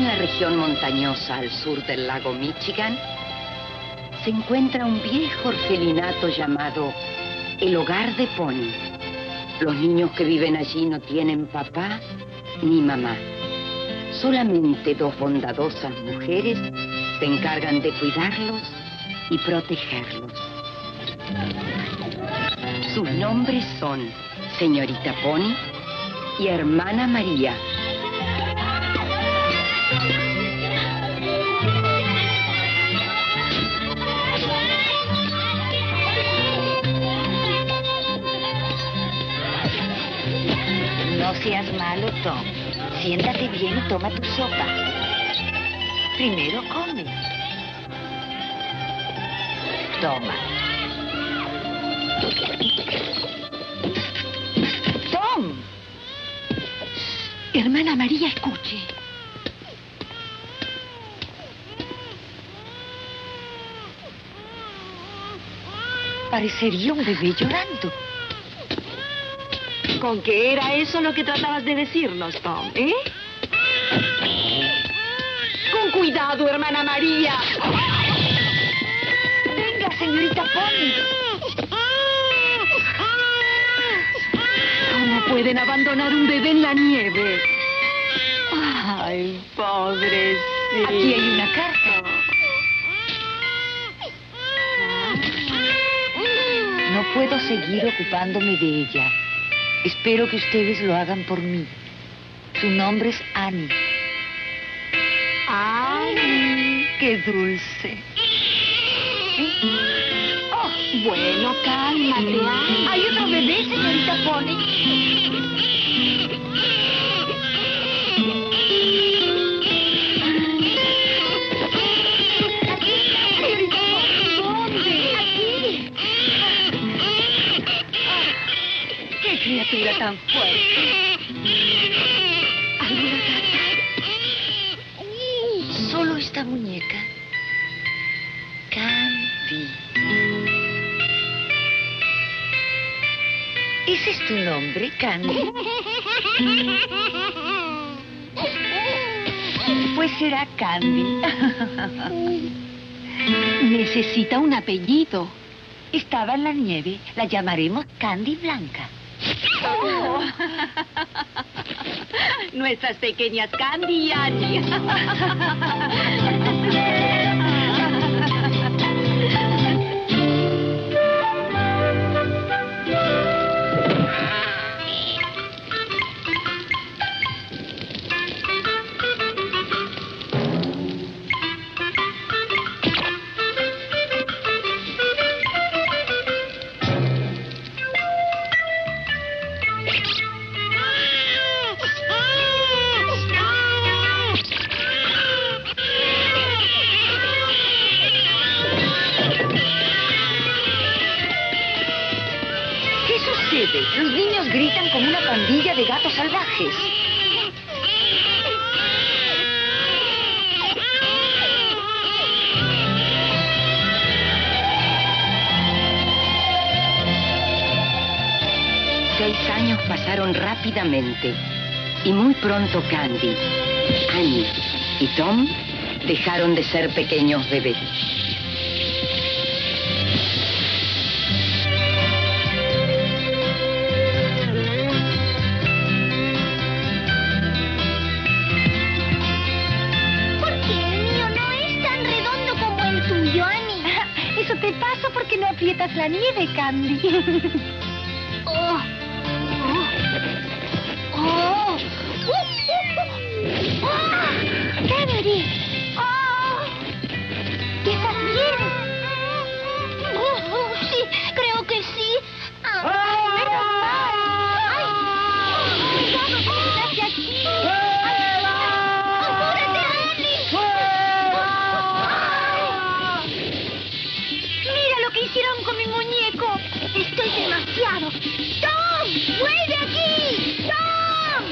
en la región montañosa al sur del lago Michigan, se encuentra un viejo orfelinato llamado el Hogar de Pony. Los niños que viven allí no tienen papá ni mamá. Solamente dos bondadosas mujeres se encargan de cuidarlos y protegerlos. Sus nombres son Señorita Pony y Hermana María. No seas malo, Tom. Siéntate bien y toma tu sopa. Primero come. Toma. ¡Tom! Hermana María, escuche. Parecería un bebé llorando. ¿Con qué era eso lo que tratabas de decirnos, Tom, eh? Con cuidado, hermana María. Venga, señorita Pony. ¿Cómo pueden abandonar un bebé en la nieve? Ay, pobrecito. Aquí hay una carta. No puedo seguir ocupándome de ella. Espero que ustedes lo hagan por mí. Su nombre es Annie. Ay, ¡Qué dulce! oh, bueno, cálmate. ¿Hay otro bebé, señorita Pony? ¡Qué criatura tan fuerte! ¿Alguna carta? Solo esta muñeca. Candy. ¿Ese es tu nombre, Candy? Pues será Candy. Necesita un apellido. Estaba en la nieve. La llamaremos Candy Blanca. Oh. Nuestras pequeñas Candy y Annie. Los niños gritan como una pandilla de gatos salvajes. Seis años pasaron rápidamente y muy pronto Candy, Annie y Tom dejaron de ser pequeños bebés. Te pasa porque no aprietas la nieve, Candy. Oh. Oh. Oh. Candy. Oh. ¿Estás bien? Sí, creo que sí. Menos mal. Ay. Cuidado, quédate aquí. ¡Apúrate, Annie! Hicieron con mi muñeco. Estoy demasiado. ¡Tom! ¡Vuelve aquí! ¡Tom!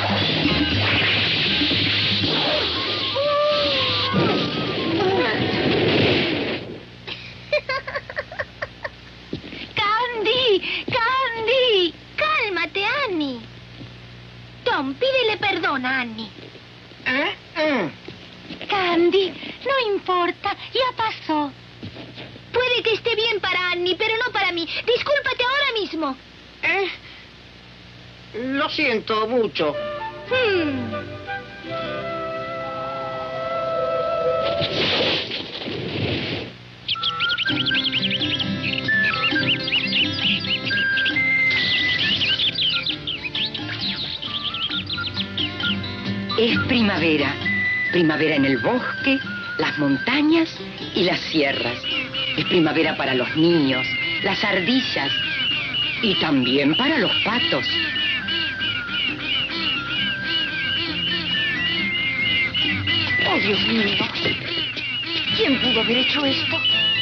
¡Candy! ¡Candy! Cálmate, Annie. Tom, pídele perdón a Annie. Candy, no importa, ya pasó. Puede que esté bien para Annie, pero no para mí. Discúlpate ahora mismo. Lo siento mucho. Es primavera. Primavera en el bosque, las montañas y las sierras. Es primavera para los niños, las ardillas y también para los patos. ¡Oh, Dios mío! ¿Quién pudo haber hecho esto?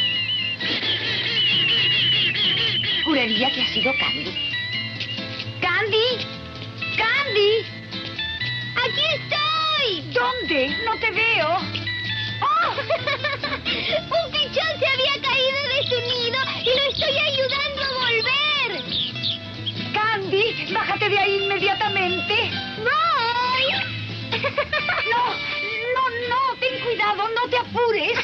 Juraría que ha sido Candy. ¡¡Candy! ¡Candy! ¡Aquí estoy! ¿Dónde? No te veo. ¡Oh! Un pichón se había caído de su nido y lo estoy ayudando a volver. ¡Candy! ¡Bájate de ahí inmediatamente! ¡Voy! No, ten cuidado, no te apures.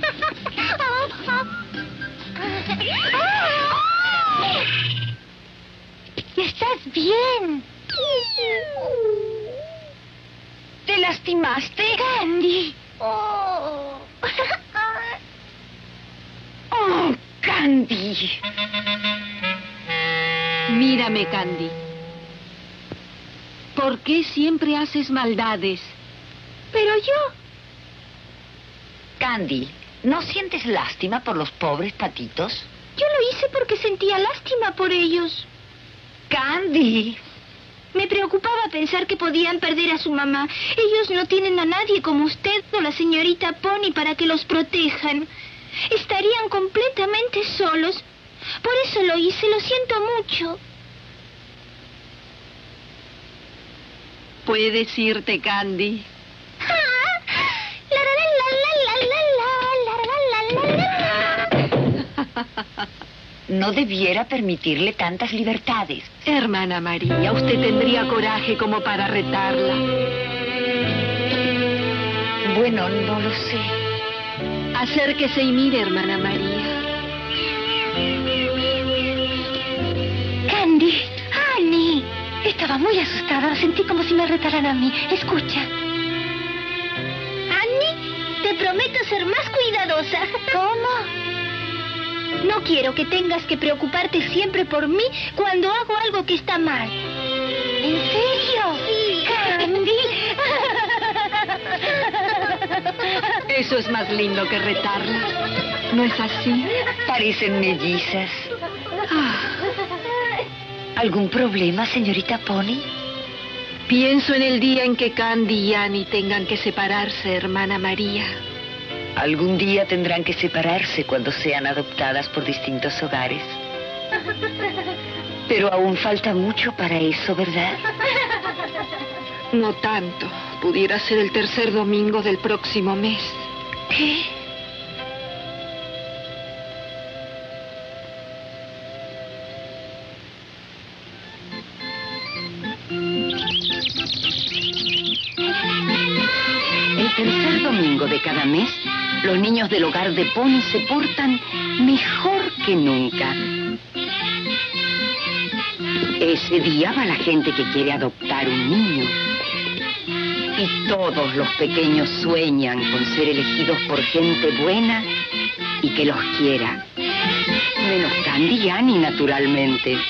¿Estás bien? ¿Te lastimaste? Candy. Oh. ¡Oh, Candy! Mírame, Candy. ¿Por qué siempre haces maldades? Pero yo... Candy, ¿no sientes lástima por los pobres patitos? Yo lo hice porque sentía lástima por ellos. Candy. Me preocupaba pensar que podían perder a su mamá. Ellos no tienen a nadie como usted o la señorita Pony para que los protejan. Estarían completamente solos. Por eso lo hice, lo siento mucho. Puedes irte, Candy. No debiera permitirle tantas libertades. Hermana María, usted tendría coraje como para retarla. Bueno, no lo sé. Acérquese y mire, hermana María. Candy, Annie. Estaba muy asustada. Sentí como si me retaran a mí. Escucha. Annie, te prometo ser más cuidadosa. ¿Cómo? No quiero que tengas que preocuparte siempre por mí cuando hago algo que está mal. ¿En serio? Sí. Candy. Eso es más lindo que retarla. ¿No es así? Parecen mellizas. ¿Algún problema, señorita Pony? Pienso en el día en que Candy y Annie tengan que separarse, hermana María. Algún día tendrán que separarse cuando sean adoptadas por distintos hogares. Pero aún falta mucho para eso, ¿verdad? No tanto. Pudiera ser el tercer domingo del próximo mes. ¿Qué? El tercer domingo de cada mes, los niños del hogar de Pony se portan mejor que nunca. Ese día va la gente que quiere adoptar un niño. Y todos los pequeños sueñan con ser elegidos por gente buena y que los quiera. Menos Candy y Annie, naturalmente.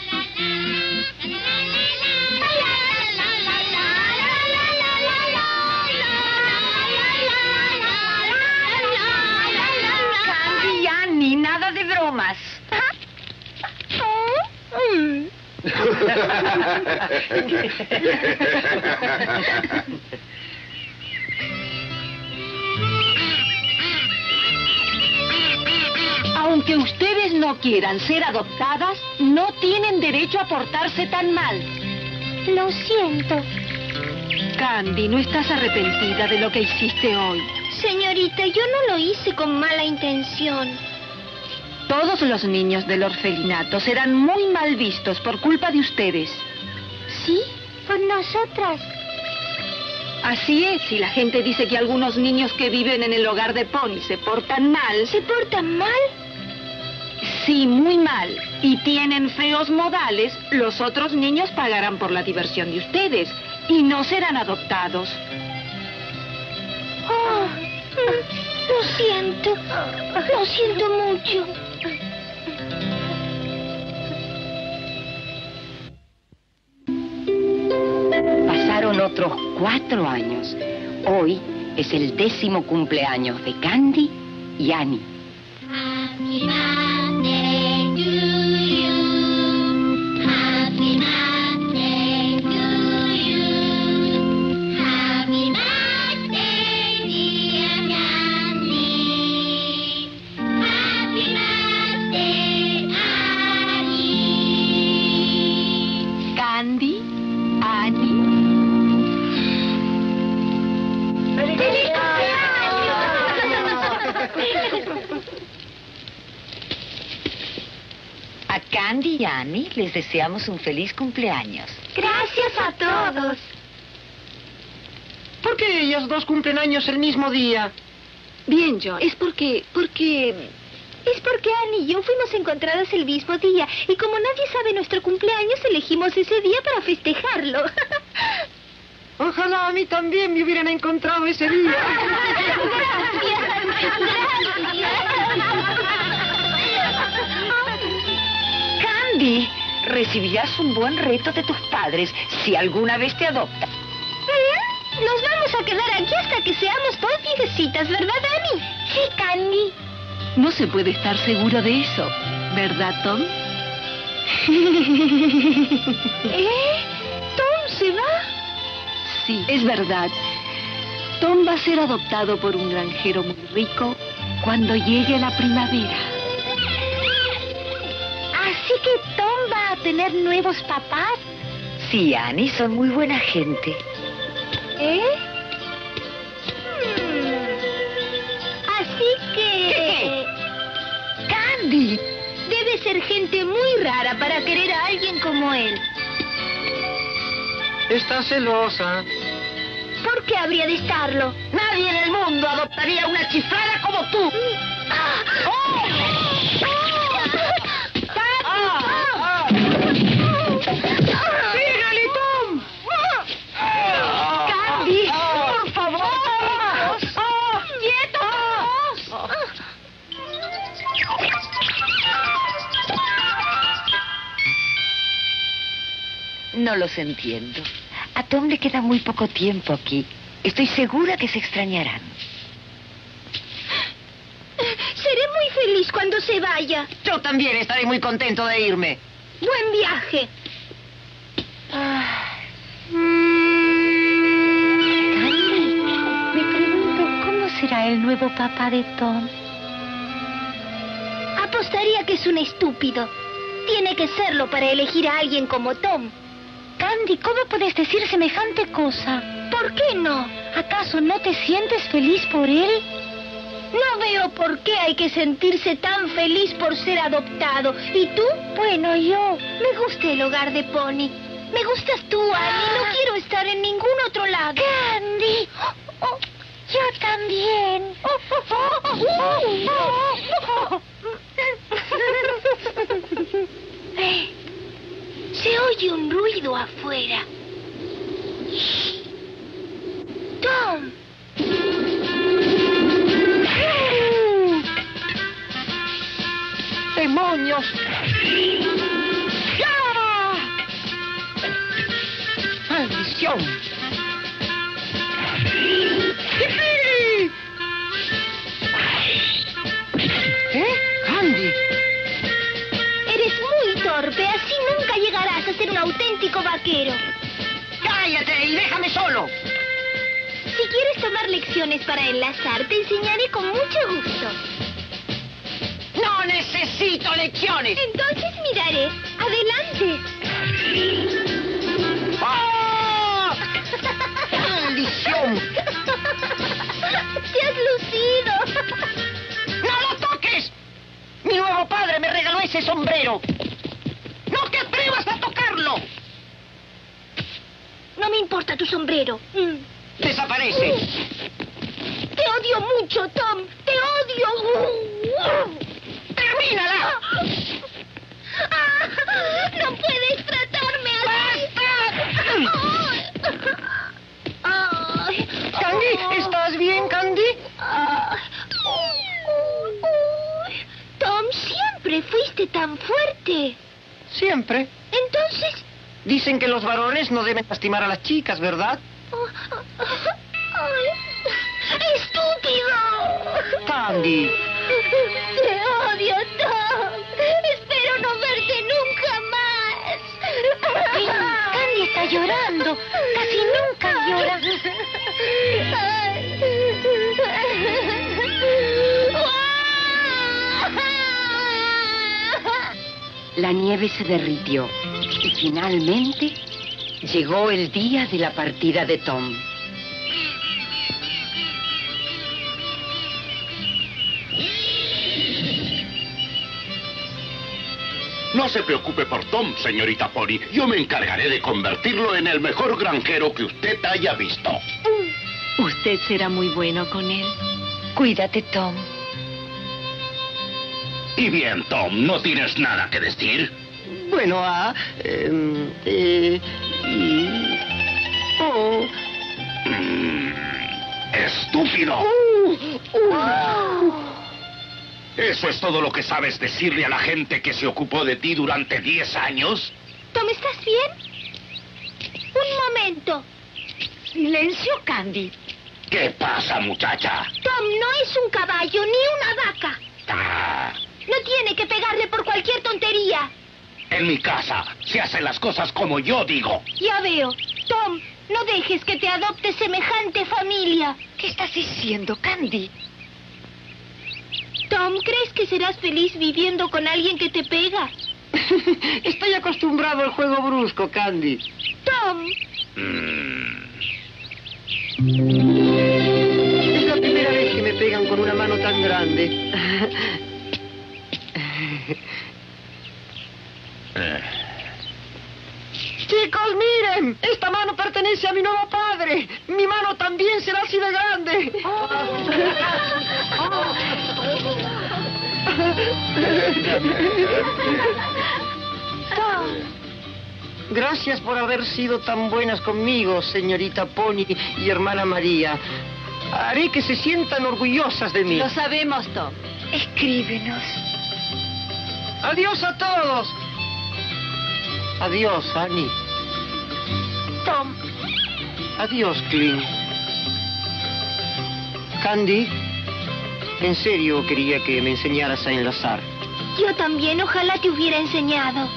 Candy y Annie, nada de bromas. Aunque ustedes no quieran ser adoptadas, no tienen derecho a portarse tan mal. Lo siento. Candy, ¿no estás arrepentida de lo que hiciste hoy? Señorita, yo no lo hice con mala intención. Todos los niños del orfelinato serán muy mal vistos por culpa de ustedes. ¿Sí? Por nosotras. Así es, y la gente dice que algunos niños que viven en el hogar de Pony se portan mal. ¿Se portan mal? Sí, muy mal. Y tienen feos modales. Los otros niños pagarán por la diversión de ustedes y no serán adoptados. Oh, lo siento mucho. Pasaron otros 4 años. Hoy es el 10º cumpleaños de Candy y Annie. Happy birthday to you. Happy birthday to you. Happy birthday, dear Candy. Happy birthday, Annie. Candy, Annie. ¡Feliz A Candy y Annie les deseamos un feliz cumpleaños. Gracias a todos. ¿Por qué ellas dos cumplen años el mismo día? Bien, John, es porque... Es porque Annie y yo fuimos encontradas el mismo día y como nadie sabe nuestro cumpleaños, elegimos ese día para festejarlo. Ojalá a mí también me hubieran encontrado ese día. Candy, recibirás un buen reto de tus padres si alguna vez te adoptan. Nos vamos a quedar aquí hasta que seamos dos viejecitas, ¿verdad, Annie? Sí, Candy. No se puede estar seguro de eso, ¿verdad, Tom? ¿Tom se va? Sí, es verdad. Tom va a ser adoptado por un granjero muy rico cuando llegue la primavera. ¿Así que Tom va a tener nuevos papás? Sí, Annie, son muy buena gente. Así que... ¡Candy! Debe ser gente muy rara para querer a alguien como él. Está celosa. ¿Por qué habría de estarlo? Nadie en el mundo adoptaría una chiflada como tú. ¡Sígale, Tom! ¡Candy! ¡Por favor! ¡Quietos! No los entiendo. A Tom le queda muy poco tiempo aquí. Estoy segura que se extrañarán. Seré muy feliz cuando se vaya. Yo también estaré muy contento de irme. Buen viaje. Candy, me pregunto cómo será el nuevo papá de Tom. Apostaría que es un estúpido. Tiene que serlo para elegir a alguien como Tom. Candy, ¿cómo puedes decir semejante cosa? ¿Por qué no? ¿Acaso no te sientes feliz por él? No veo por qué hay que sentirse tan feliz por ser adoptado. ¿Y tú? Bueno, yo... Me gusta el hogar de Pony. Me gustas tú, Annie. No quiero estar en ningún otro lado. Candy, yo también. Se oye un ruido afuera. Tom. ¡Demonios! ¡Maldición! ¡Yipi! ¡Candy! Eres muy torpe. Así nunca llegarás a ser un auténtico vaquero. ¡Cállate y déjame solo! Si quieres tomar lecciones para enlazar, te enseñaré con mucho gusto. ¡No necesito lecciones! Entonces miraré. Adelante. ¡Oh! ¡Maldición! ¡Te has lucido! ¡No lo toques! Mi nuevo padre me regaló ese sombrero. ¡No te atrevas a tocarlo! No me importa tu sombrero. ¡Desaparece! Te odio mucho, Tom. Te odio. ¡Termínala! No puedes tratarme así. Candy, ¿estás bien, Candy? Tom, siempre fuiste tan fuerte. Siempre. Entonces... Dicen que los varones no deben lastimar a las chicas, ¿verdad? ¡Estúpido! Candy. Te odio, Tom. Espero no verte nunca más. Candy está llorando. Casi nunca llora. La nieve se derritió y finalmente llegó el día de la partida de Tom. No se preocupe por Tom, señorita Pony. Yo me encargaré de convertirlo en el mejor granjero que usted haya visto. Usted será muy bueno con él. Cuídate, Tom. Y bien, Tom, ¿no tienes nada que decir? Bueno, ¡Estúpido! ¿Eso es todo lo que sabes decirle a la gente que se ocupó de ti durante 10 años? Tom, ¿estás bien? Un momento. Silencio, Candy. ¿Qué pasa, muchacha? Tom no es un caballo ni una vaca. Ah, No tiene que pegarle por cualquier tontería. en mi casa se hacen las cosas como yo digo. Ya veo. Tom, no dejes que te adopte semejante familia. ¿Qué estás diciendo, Candy? Tom, ¿crees que serás feliz viviendo con alguien que te pega? Estoy acostumbrado al juego brusco, Candy. Tom, Es la primera vez que me pegan con una mano tan grande. Chicos, miren, esta mano pertenece a mi nuevo padre. Mi mano también será así de grande. Gracias por haber sido tan buenas conmigo, señorita Pony y hermana María. Haré que se sientan orgullosas de mí. Lo sabemos, Tom. Escríbenos. Adiós a todos. Adiós, Annie. Tom. Adiós, Clint. Candy, en serio quería que me enseñaras a enlazar. Yo también, ojalá te hubiera enseñado.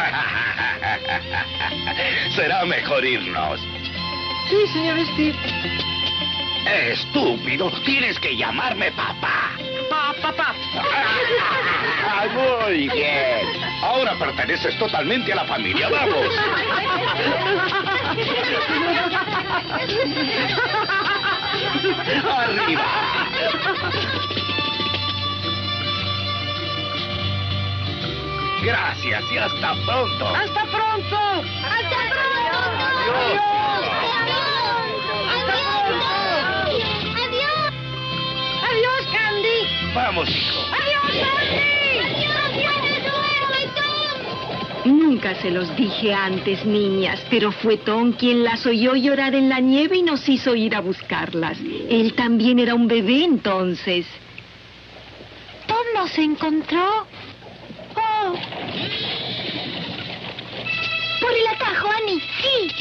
Será mejor irnos. Sí, señor Steve. Estúpido, tienes que llamarme papá. Papá. Muy bien. Ahora perteneces totalmente a la familia. Vamos. Arriba. Gracias y hasta pronto. ¡Hasta pronto! ¡Hasta pronto! Adiós. ¡Adiós! ¡Adiós, Candy! Vamos, hijo. ¡Adiós, Nunca se los dije antes, niñas, pero fue Tom quien las oyó llorar en la nieve y nos hizo ir a buscarlas. Él también era un bebé entonces. Tom nos encontró. Oh. Por el atajo, Annie. Sí.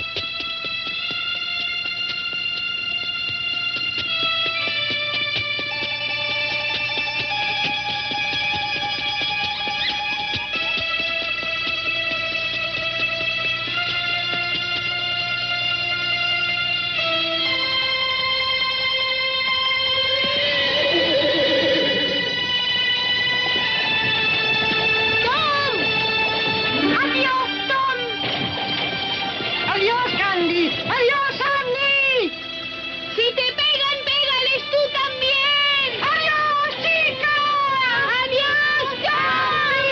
¡Adiós, Candy! ¡Adiós, Annie! Si te pegan, pégales tú también. ¡Adiós, chica! ¡Adiós, Tom!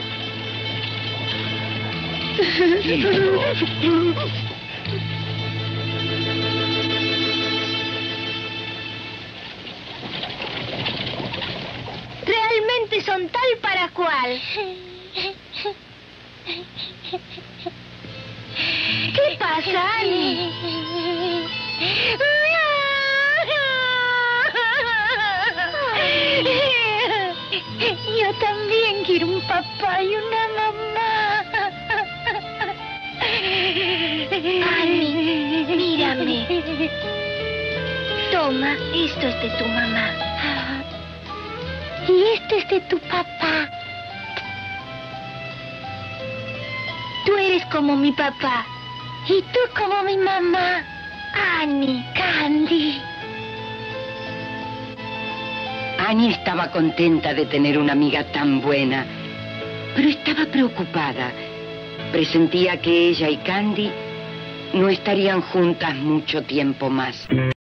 ¡Adiós! con tal para cual. ¿Qué pasa, Annie? Yo también quiero un papá y una mamá. Annie, mírame. Toma, esto es de tu mamá. Y esto es de tu papá. Tú eres como mi papá. Y tú como mi mamá. Annie, Candy. Annie estaba contenta de tener una amiga tan buena, pero estaba preocupada. Presentía que ella y Candy no estarían juntas mucho tiempo más.